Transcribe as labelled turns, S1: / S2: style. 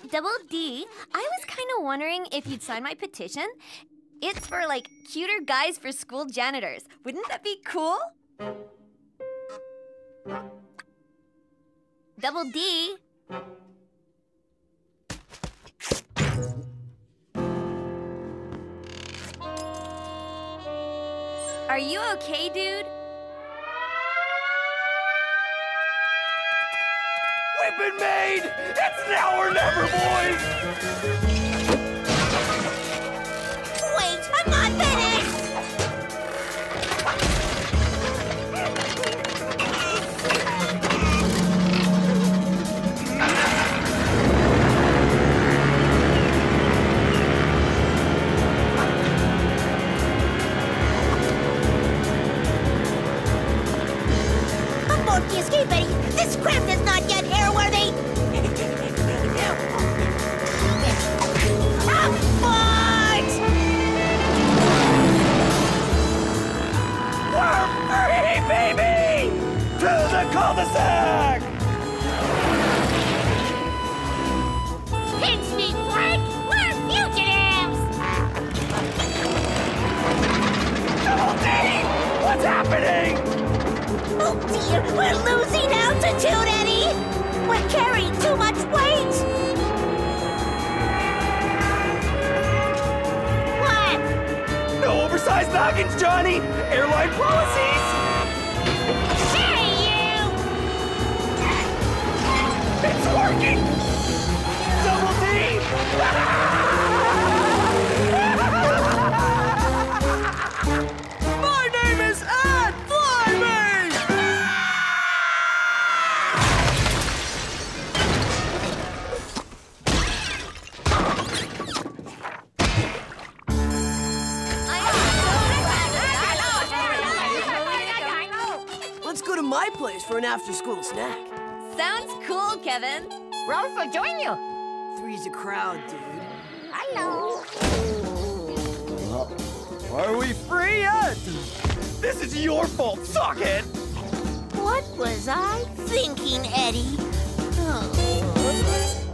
S1: Double D, I was kind of wondering if you'd sign my petition. It's for, like, cuter guys for school janitors. Wouldn't that be cool? Double D. Are you okay, dude?
S2: We've been made! It's now or never, boys!
S3: Wait, I'm not finished! Abort the escape, Eddie! This craft is not yet airworthy! Abort!
S2: We're free, baby! To the cul-de-sac!
S3: Pinch me, Frank! We're fugitives!
S2: Double D! What's happening?
S3: Oh dear, we're losing altitude, Eddie! We're carrying too much weight! What?
S2: No oversized noggins, Johnny! Airline policies!
S3: Hey, you!
S2: It's working! Double D! My name is Ed! Fly me!
S4: Let's go to my place for an after-school snack.
S1: Sounds cool, Kevin.
S5: Ralph will join you.
S4: Three's a crowd, dude.
S5: Hello.
S2: Are we free yet? This is your fault, socket!
S3: What was I thinking, Eddie? Oh.